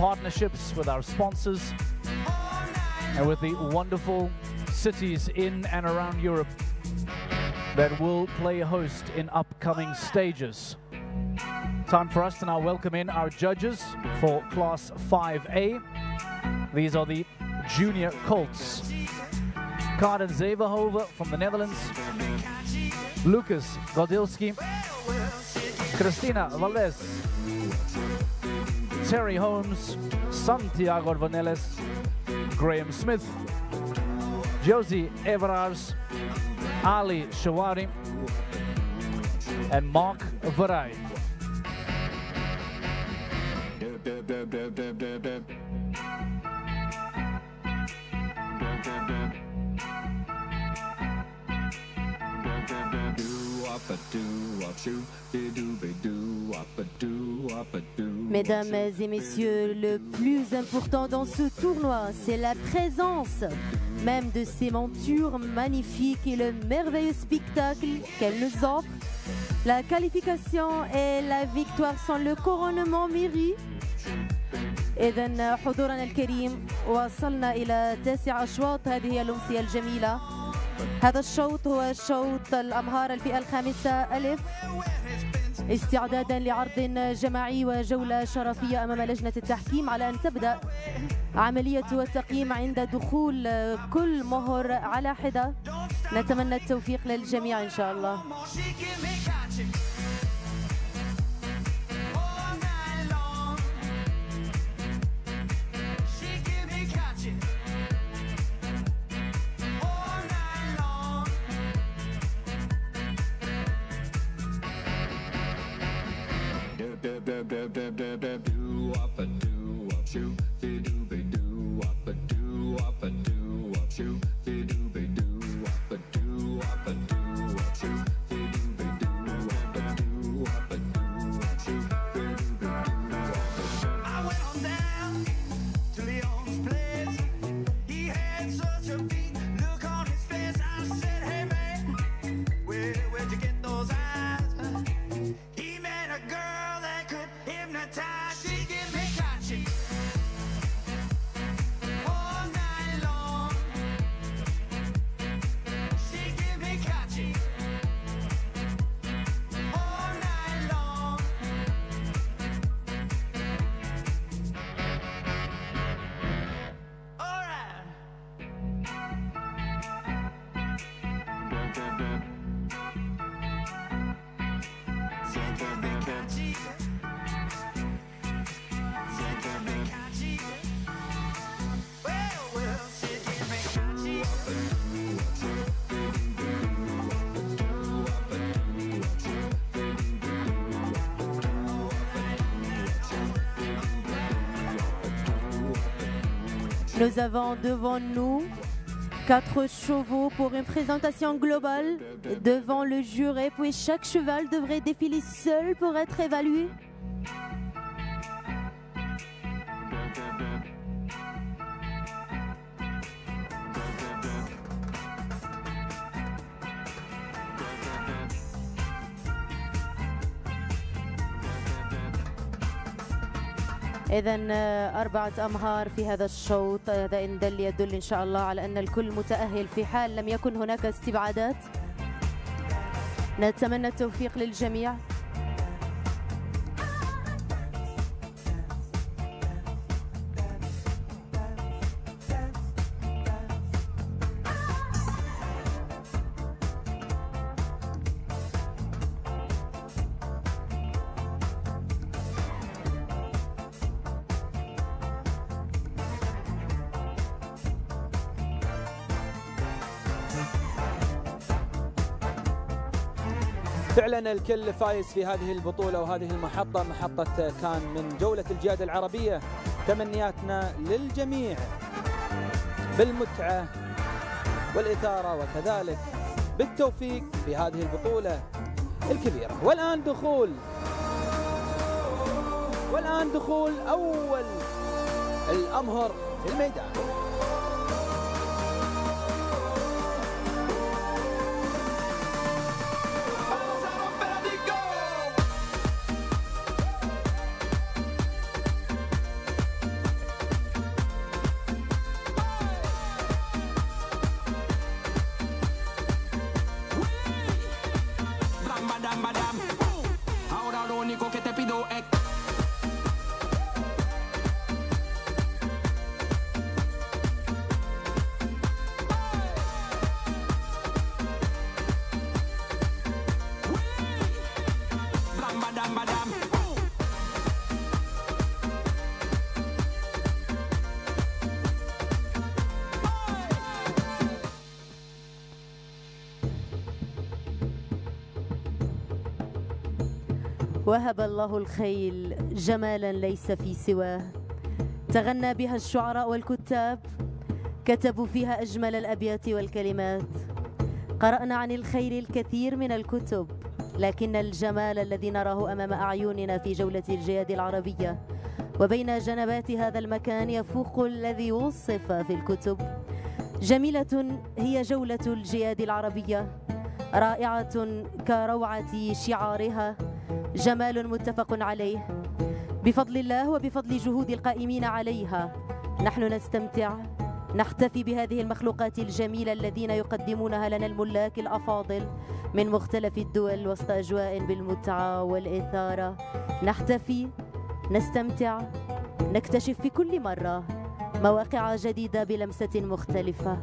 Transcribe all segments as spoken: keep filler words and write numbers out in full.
partnerships with our sponsors and with the wonderful cities in and around Europe that will play host in upcoming stages. Time for us to now welcome in our judges for Class five A. These are the junior colts. Karen Zevenhoven from the Netherlands, Lucas Godilski, Christina Valdes, Terry Holmes, Santiago Vanelles, Graham Smith, Josie Everars, Ali Shawari, and Mark Varay. Mesdames et messieurs, le plus important dans ce tournoi, c'est la présence même de ces montures magnifiques et le merveilleux spectacle qu'elles nous offrent. La qualification et la victoire sont le couronnement mérite. إذن حضورنا الكريم وصلنا إلى تاسع أشواط هذه الأمسية الجميلة. هذا الشوط هو شوط الأمهار الفئة الخامسة ألف، استعدادا لعرض جماعي وجولة شرفية أمام لجنة التحكيم، على أن تبدأ عملية التقييم عند دخول كل مهر على حدة. نتمنى التوفيق للجميع إن شاء الله. Nous avons devant nous quatre chevaux pour une présentation globale devant le jury, puis chaque cheval devrait défiler seul pour être évalué. إذن أربعة أمهار في هذا الشوط، هذا إن دل يدل إن شاء الله على أن الكل متأهل في حال لم يكن هناك استبعادات. نتمنى التوفيق للجميع. فعلا الكل فايز في هذه البطولة وهذه المحطة، محطة كان من جولة الجيادة العربية. تمنياتنا للجميع بالمتعة والإثارة وكذلك بالتوفيق في هذه البطولة الكبيرة. والآن دخول والآن دخول أول الأمهر في الميدان. وهب الله الخيل جمالا ليس في سواه، تغنى بها الشعراء والكتاب، كتبوا فيها أجمل الأبيات والكلمات. قرأنا عن الخيل الكثير من الكتب، لكن الجمال الذي نراه أمام أعيننا في جولة الجياد العربية وبين جنبات هذا المكان يفوق الذي وصف في الكتب. جميلة هي جولة الجياد العربية، رائعة كروعة شعارها، جمال متفق عليه بفضل الله وبفضل جهود القائمين عليها. نحن نستمتع، نحتفي بهذه المخلوقات الجميلة الذين يقدمونها لنا الملاك الأفاضل من مختلف الدول وسط أجواء بالمتعة والإثارة. نحتفي، نستمتع، نكتشف في كل مرة مواقع جديدة بلمسة مختلفة.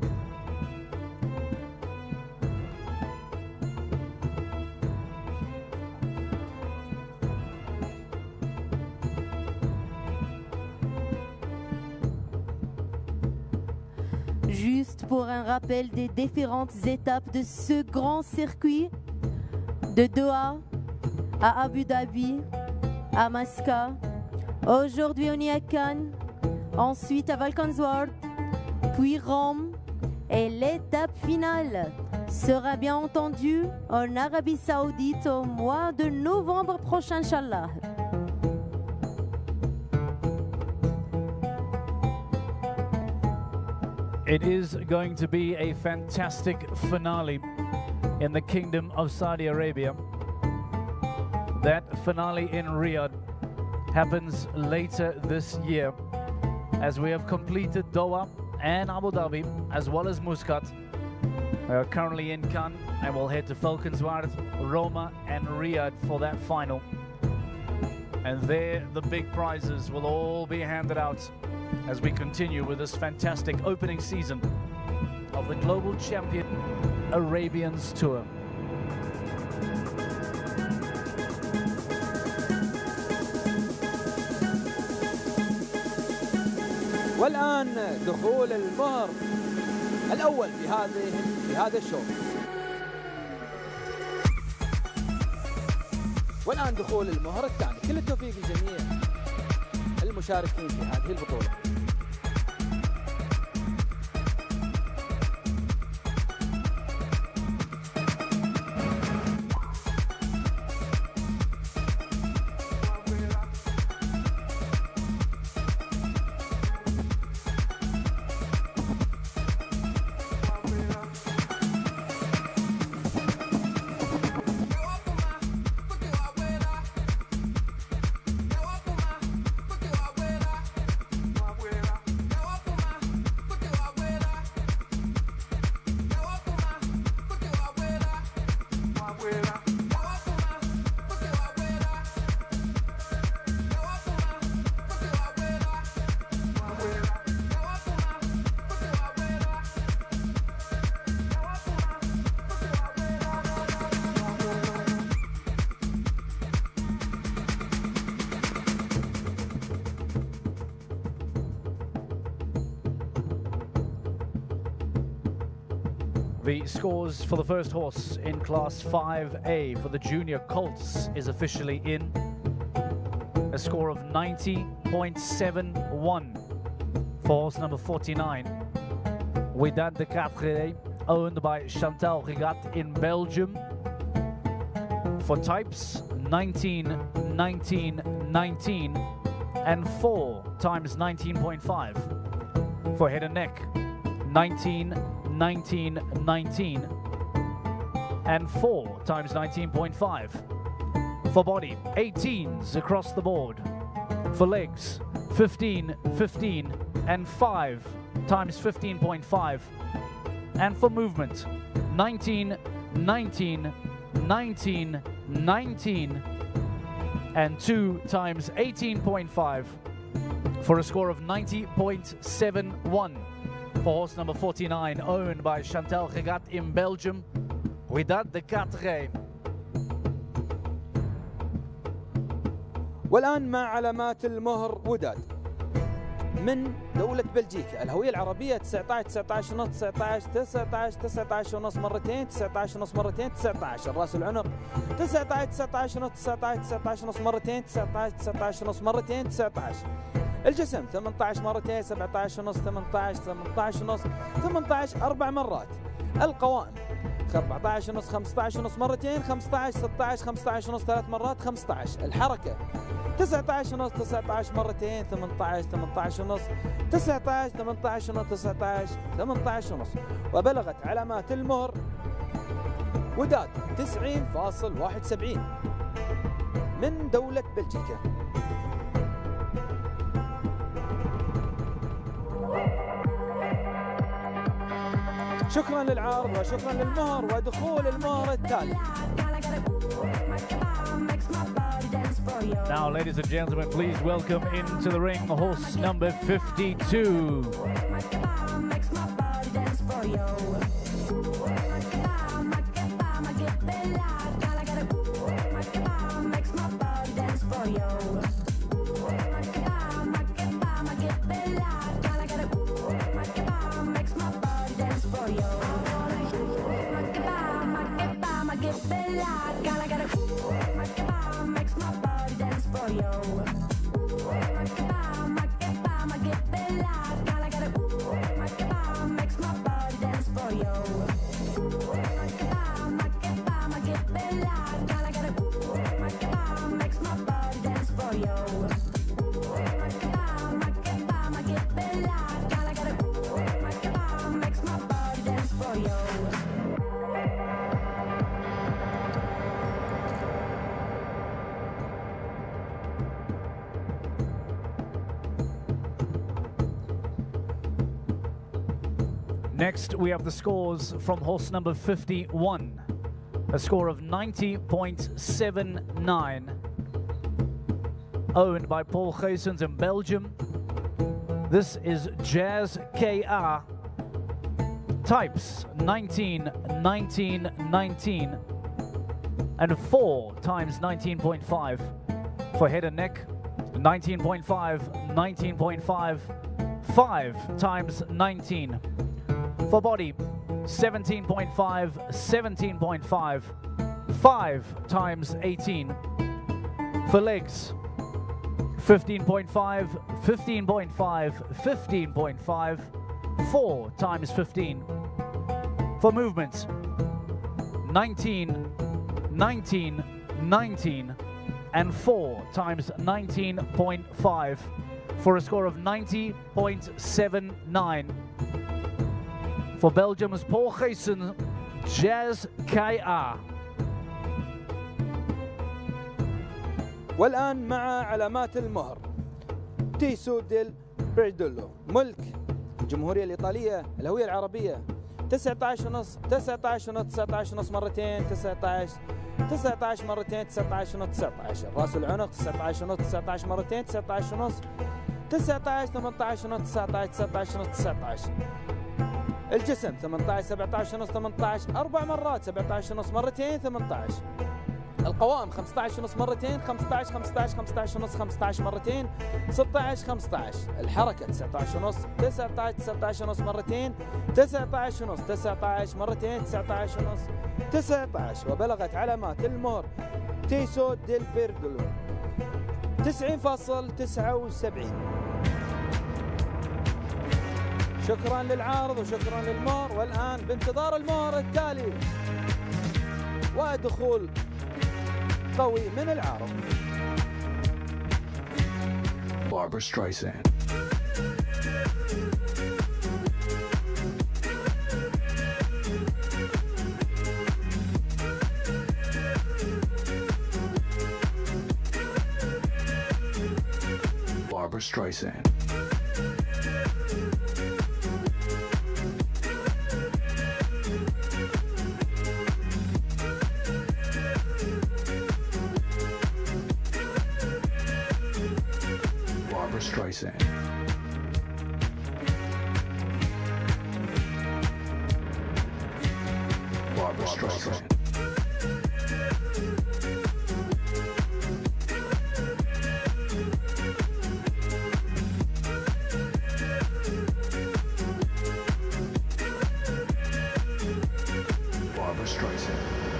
Juste pour un rappel des différentes étapes de ce grand circuit, de Doha à Abu Dhabi, à Masca, aujourd'hui on est à Cannes, ensuite à Valkenswaard, puis Rome, et l'étape finale sera bien entendu en Arabie Saoudite au mois de novembre prochain, Inch'Allah. It is going to be a fantastic finale in the Kingdom of Saudi Arabia. That finale in Riyadh happens later this year, as we have completed Doha and Abu Dhabi, as well as Muscat. We are currently in Cannes and we'll head to Valkenswaard, Roma and Riyadh for that final. And there the big prizes will all be handed out as we continue with this fantastic opening season of the Global Champion Arabians Tour. والآن دخول المهر الأول في هذه في هذا الشوط. والآن دخول المهر الثاني. كل التوفيق لجميع المشاركين في هذه البطولة. The scores for the first horse in Class five A for the Junior Colts is officially in. A score of ninety point seven one for horse number forty-nine. Widad de Quatre, owned by Chantal Rigat in Belgium. For types, nineteen, nineteen, nineteen, and four times nineteen point five. For head and neck, nineteen, nineteen, nineteen, and four times nineteen point five. For body, eighteens across the board. For legs, fifteen, fifteen, and five times fifteen point five. And for movement, nineteen, nineteen, nineteen, nineteen, and two times eighteen point five for a score of ninety point seven one for horse number forty-nine, owned by Chantal Regat in Belgium. Wydad de Quatre. والآن مع علامات المهر وداد من دولة بلجيكا. الهوية العربية تسعة عشر تسعة عشر ونص تسعة عشر تسعة عشر تسعة عشر ونص مرتين تسعة عشر ونص مرتين تسعة عشر. راس العنق تسعة عشر تسعة عشر ونص تسعة عشر تسعة عشر ونص مرتين تسعة عشر تسعة عشر ونص مرتين تسعة عشر. الجسم ثمانية عشر مرتين سبعة عشر ونص ثمانية عشر ثمانية عشر ونص ثمانية عشر أربع مرات. القوائم أربعة عشر ونص خمسة عشر ونص مرتين خمسة عشر ستة عشر خمسة عشر ونص ثلاث مرات خمسة عشر. الحركة تسعة عشر ونص تسعة عشر مرتين ثمانية عشر ثمانية عشر ونص تسعة عشر ثمانية عشر ونص تسعة عشر ثمانية عشر ونص. وبلغت علامات المهر وداد تسعين فاصل واحد وسبعين من دولة بلجيكا. شكرا للعرض وشكرا للمهر ودخول المهر التالي. Now, ladies and gentlemen, please welcome into the ring horse number fifty-two. Next, we have the scores from horse number fifty-one. A score of ninety point seven nine. Owned by Paul Geysens in Belgium. This is Jazz K R. Types nineteen, nineteen, nineteen. And four times nineteen point five. For head and neck, nineteen point five, nineteen point five. five times nineteen. For body, seventeen point five, seventeen point five, five times eighteen. For legs, fifteen point five, fifteen point five, fifteen point five, four times fifteen. For movements, nineteen, nineteen, nineteen, and four times nineteen point five for a score of ninety point seven nine. For Belgium's Paul Geysens, Jazz K R. والآن مع علامات المهر تيسو ديل بيردولو، ملك الجمهورية الإيطالية. الهوية العربية تسعة عشر ونص تسعة عشر ونص تسعة عشر ونص مرتين تسعة عشر تسعة عشر مرتين تسعة عشر ونص تسعة عشر. راس العنق تسعة عشر ونص تسعة عشر مرتين تسعة عشر ونص تسعة عشر ثمانية عشر ونص تسعة عشر تسعة عشر ونص تسعة عشر. الجسم ثمانية عشر سبعة عشر ونص ثمانية عشر أربع مرات سبعة عشر ونص مرتين ثمانية عشر. القوائم خمسة عشر ونص مرتين خمسة عشر خمسة عشر خمسة عشر ونص خمسة عشر مرتين ستة عشر خمسة عشر. الحركة تسعة عشر ونص تسعة عشر تسعة عشر ونص مرتين تسعة عشر ونص تسعة عشر مرتين تسعة عشر ونص تسعة عشر. وبلغت علامات المهر تيسو ديل بيردولو تسعين فاصل تسعة وسبعين. شكرا للعارض وشكرا للمهر. والآن بانتظار المهر التالي ودخول قوي من العارض. Barbra Streisand. Barbra Streisand. Streisand. Barbra Streisand. Barbra Streisand.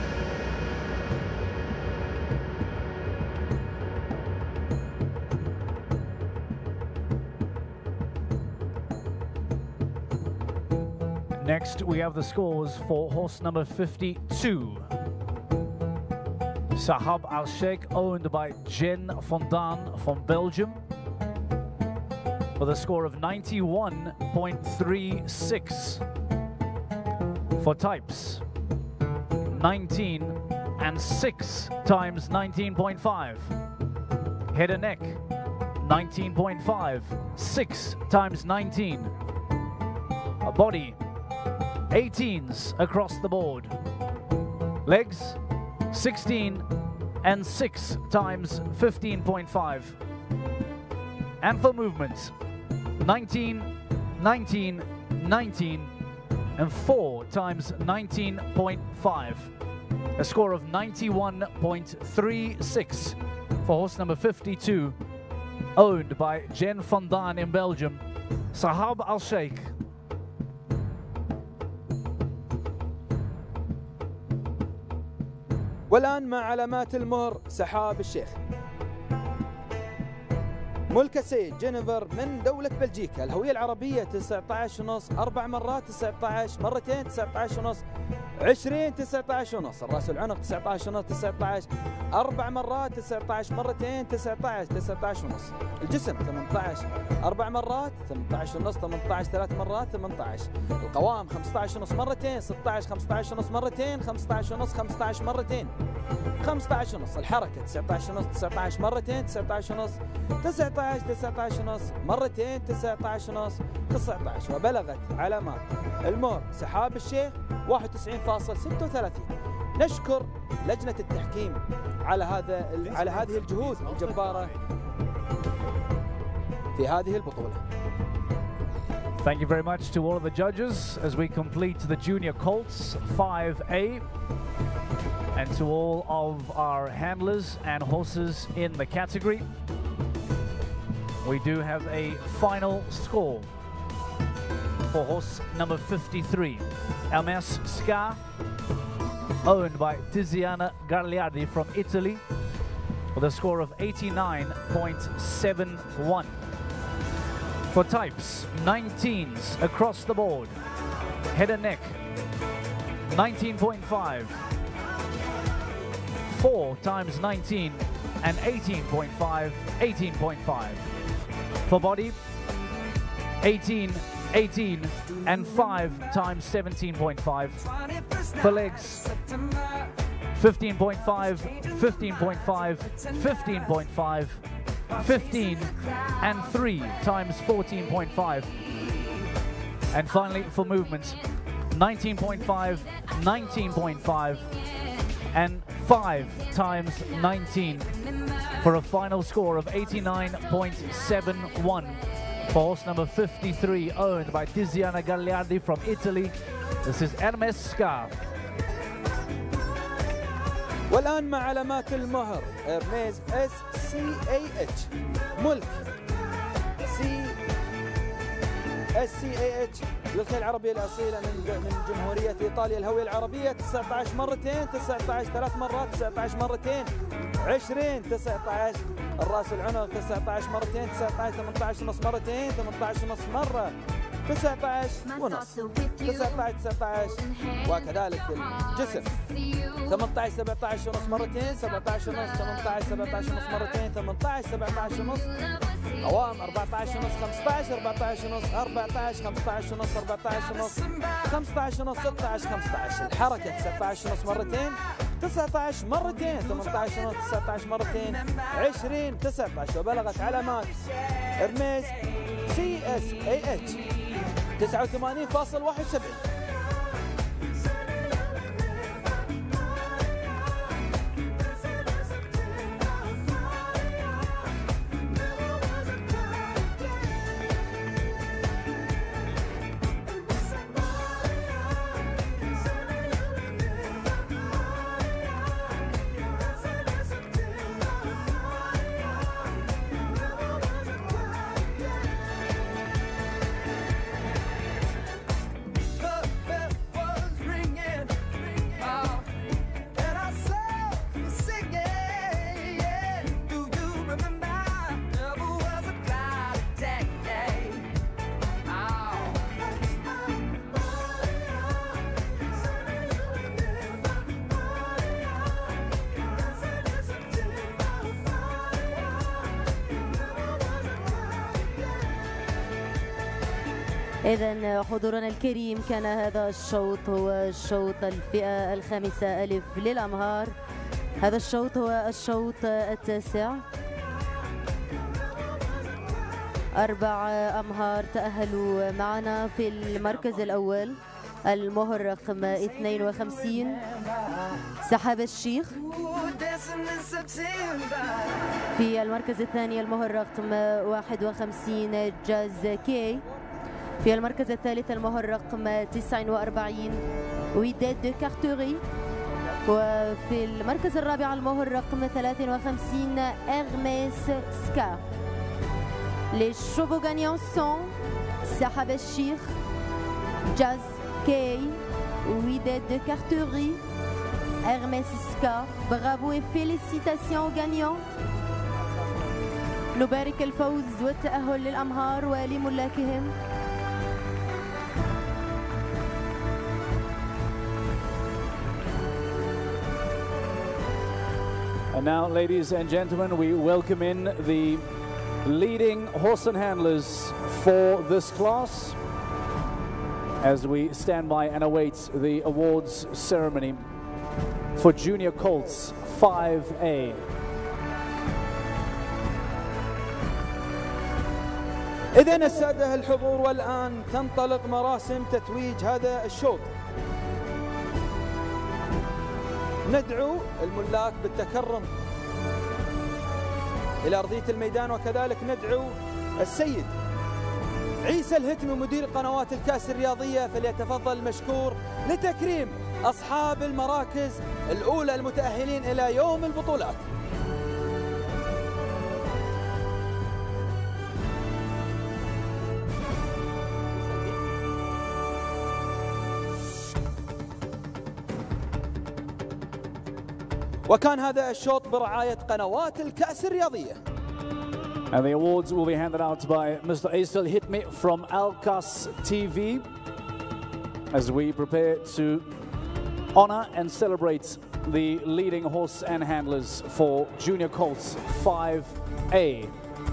Next, we have the scores for horse number fifty-two. Sahab Al Sheikh, owned by Jen van Daan from Belgium, for the score of ninety-one point three six. For types, nineteen and six times nineteen point five. Head and neck, nineteen point five, six times nineteen. A body, eighteens across the board. Legs, sixteen and six times fifteen point five. And for movements, nineteen, nineteen, nineteen, and four times nineteen point five. A score of ninety-one point three six for horse number fifty-two, owned by Jen van Daan in Belgium, Sahab Al Sheikh. والآن مع علامات المهر سحاب الشيخ. ملك السيد جينيفر من دولة بلجيكا، الهوية العربية تسعة عشر ونص، أربع مرات تسعة عشر، مرتين تسعة عشر ونص، عشرين تسعة عشر ونص، الرأس والعنق تسعة عشر ونص، تسعة عشر، أربع مرات تسعة عشر، مرتين تسعة عشر، تسعة عشر ونص. الجسم ثمانية عشر، أربع مرات ثمانية عشر ونص، ثمانية عشر ثلاث مرات ثمانية عشر. القوام خمسة عشر ونص مرتين، ستة عشر، خمسة عشر ونص مرتين، خمسة عشر ونص، خمسة عشر مرتين، خمسة عشر ونص. الحركة تسعة عشر ونص، تسعة عشر مرتين، تسعة عشر ونص، تسعة عشر، تسعة عشر ونص مرتين، تسعة عشر ونص، تسعة عشر. وبلغت علامات المهر سحاب الشيخ واحد وتسعين فاصلة ستة وثلاثين. نشكر لجنة التحكيم على هذا على هذه الجهود الجبارة في هذه البطولة. Thank you very much to all of the judges as we complete the Junior Colts five A, and to all of our handlers and horses in the category. We do have a final score for horse number fifty-three, Hermes Scar, owned by Tiziana Gagliardi from Italy, with a score of eighty-nine point seven one. For types, nineteens across the board. Head and neck, nineteen point five. four times nineteen and eighteen point five, eighteen point five. For body, eighteen, eighteen, and five times seventeen point five. For legs, fifteen point five, fifteen point five, fifteen point five, fifteen, and three times fourteen point five. And finally, for movements, nineteen point five, nineteen point five, and five times nineteen, for a final score of eighty-nine point seven one for horse number fifty-three, owned by Tiziana Gagliardi from Italy. This is Hermes Scar. والآن مع علامات المهر إرميز اس سي اي اتش، ملك سي اس سي اي اتش للخيل العربية الأصيلة من من جمهورية إيطاليا، الهوية العربية تسعة عشر مرتين، تسعة عشر ثلاث مرات، تسعة عشر مرتين، عشرين، تسعة عشر، الرأس والعنق تسعة عشر مرتين، تسعة عشر، ثمانية عشر ونص مرتين، ثمانية عشر ونص مرة، تسعة عشر ونص، تسعة عشر، تسعة عشر. وكذلك الجسم ثمانية عشر، سبعة عشر ونص مرتين، سبعة عشر ونص، ثمانية عشر، سبعة عشر ونص مرتين، ثمانية عشر، سبعة عشر ونص. قوام أربعة عشر ونص، خمسة عشر، أربعة عشر ونص، أربعة عشر، خمسة عشر ونص، أربعة عشر ونص، خمسة عشر ونص، ستة عشر، خمسة عشر. الحركة تسعة عشر ونص مرتين، تسعة عشر مرتين، ثمانية عشر ونص، تسعة عشر مرتين، عشرين، تسعة عشر. وبلغت علامات إرميز سي اس اي اتش تسعة وثمانين فاصلة واحد وسبعين. إذن حضورنا الكريم، كان هذا الشوط هو شوط الفئة الخامسة ألف للأمهار. هذا الشوط هو الشوط التاسع. أربع أمهار تأهلوا معنا. في المركز الأول المهر رقم اثنين وخمسين سحاب الشيخ. في المركز الثاني المهر رقم واحد وخمسين جاز كي. في المركز الثالث المهر رقم تسعة وأربعين وداد دو كارتوري. وفي المركز الرابع المهر رقم ثلاثة وخمسين إرميس سكا. Les chevaux gagnants sont Sahab el-Sheikh, Jazz Kay, Wided de Carterie, Hermès Ska. Bravo et félicitations aux gagnants. نبارك الفوز والتأهل للأمهار ولملاكهم. And now, ladies and gentlemen, we welcome in the leading horse and handlers for this class as we stand by and await the awards ceremony for Junior Colts five A. إذن السادة الحضور، والآن تنطلق مراسم تتويج هذا الشوط. ندعو الملاك بالتكرم إلى أرضية الميدان، وكذلك ندعو السيد عيسى الهتمي مدير قنوات الكأس الرياضية فليتفضل مشكور لتكريم أصحاب المراكز الأولى المتأهلين إلى يوم البطولات. وكان هذا الشوط برعاية قنوات الكأس الرياضية. And the awards will be handed out by Mister Aysel Hitmi from Alkas T V as we prepare to honor and celebrate the leading horse and handlers for Junior Colts five A.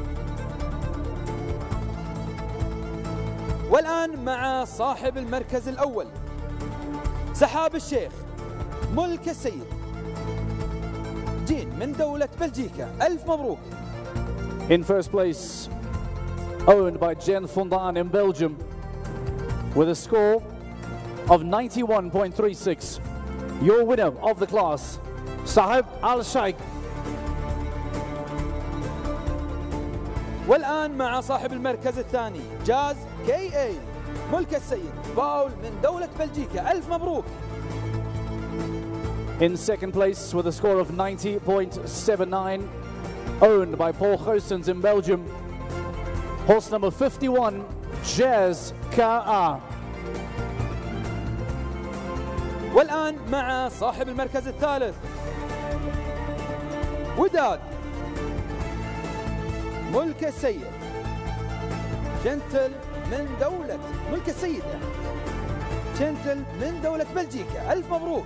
والآن مع صاحب المركز الأول سحاب الشيخ ملك السيد جين من دولة بلجيكا. ألف مبروك. In first place, owned by Jen Fondan in Belgium with a score of ninety-one point three six. Your winner of the class, Sahib Al-Sheikh. والآن مع صاحب المركز الثاني جاز كي اي ملك السيد باول من دولة بلجيكا. ألف مبروك. In second place with a score of ninety point seven nine, owned by Paul Goossens in Belgium, horse number fifty-one, Jazz K A. والآن مع صاحب المركز الثالث وداد ملك السيد جنتل من دولة ملك السيد جنتل من دولة بلجيكا. ألف مبروك.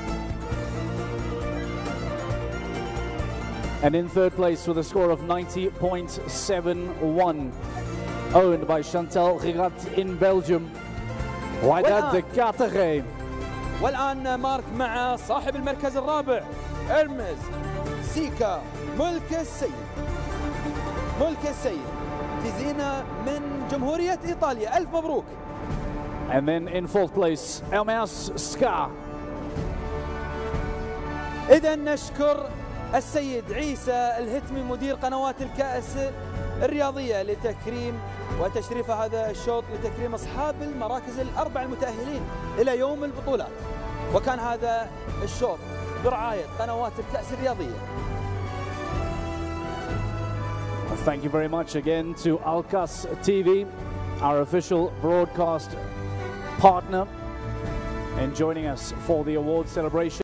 And in third place with a score of ninety point seven one, owned by Chantal Girat in Belgium, Wydad de Carteret. والآن مارك مع صاحب المركز الرابع إرميس سيكا ملك السيد ملك السيد تيزينا من جمهورية إيطاليا. ألف مبروك. And then in fourth place, Hermès Ska. إذن نشكر السيد عيسى الهتمي مدير قنوات الكأس الرياضية لتكريم وتشريف هذا الشوط لتكريم أصحاب المراكز الأربع المتأهلين إلى يوم البطولات. وكان هذا الشوط برعاية قنوات الكأس الرياضية. Thank you very much again to Alkas T V, our official broadcast partner, and joining us for the award celebration.